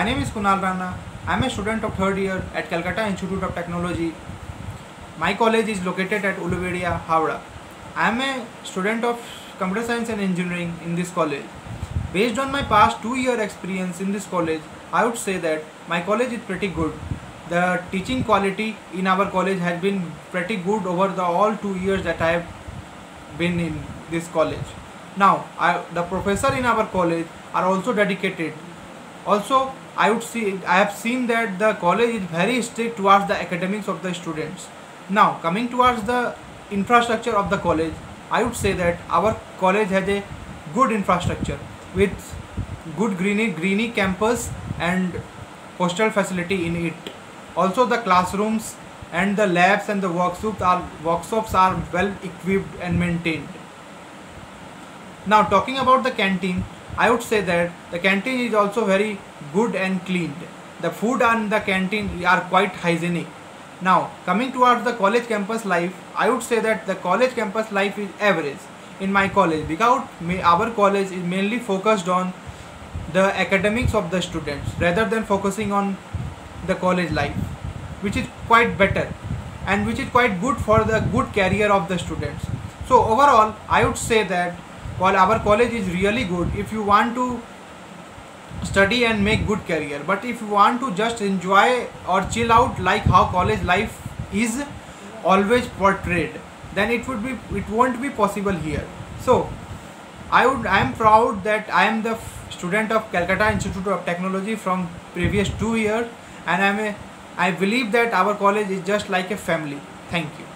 My name is Kunal Rana. I am a student of third year at Calcutta Institute of Technology. My college is located at Ulubedia, Howrah. I am a student of computer science and engineering in this college. Based on my past 2-year experience in this college, I would say that my college is pretty good. The teaching quality in our college has been pretty good over the all 2 years that I have been in this college. Now, the professor in our college are also dedicated. Also, I have seen that the college is very strict towards the academics of the students. Now, coming towards the infrastructure of the college, I would say that our college has a good infrastructure with good greeny campus and hostel facility in it. Also, the classrooms and the labs and the workshops are well equipped and maintained. Now, talking about the canteen, I would say that the canteen is also very good and cleaned. The food and the canteen are quite hygienic. Now, coming towards the college campus life, I would say that the college campus life is average in my college because our college is mainly focused on the academics of the students rather than focusing on the college life, which is quite better and which is quite good for the good career of the students. So overall, I would say that while our college is really good if you want to study and make good career, but if you want to just enjoy or chill out like how college life is always portrayed, then it won't be possible here. So I am proud that I am the student of Calcutta Institute of Technology from previous 2 years, and I believe that our college is just like a family. Thank you.